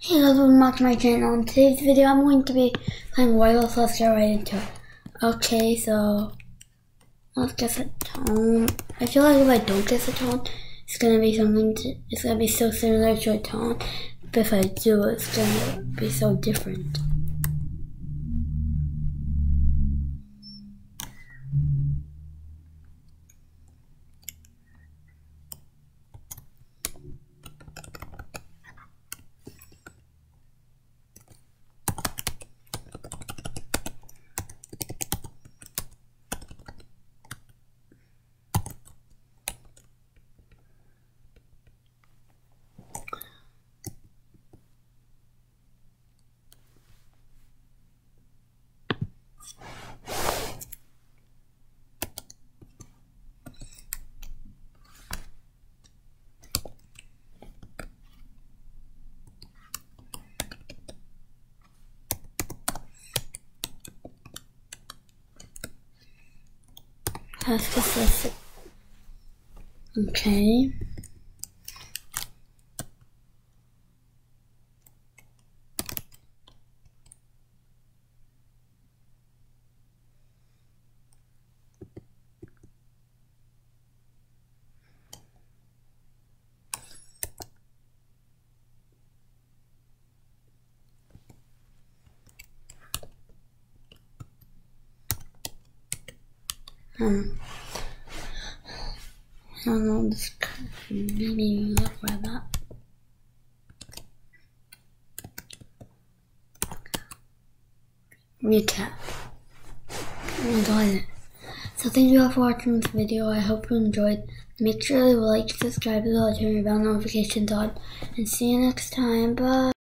Hey guys, welcome back to my channel. In today's video, I'm going to be playing wordle, so let's get right into it. Okay, so let's guess a tone. I feel like if I don't guess a tone, it's gonna be it's gonna be so similar to a tone. But if I do, it's gonna be so different. Let's guess this. Okay. I don't know, this could maybe look like that. Recap. I got it. So thank you all for watching this video. I hope you enjoyed. Make sure to like, subscribe as well, turn your bell notifications on, and see you next time. Bye.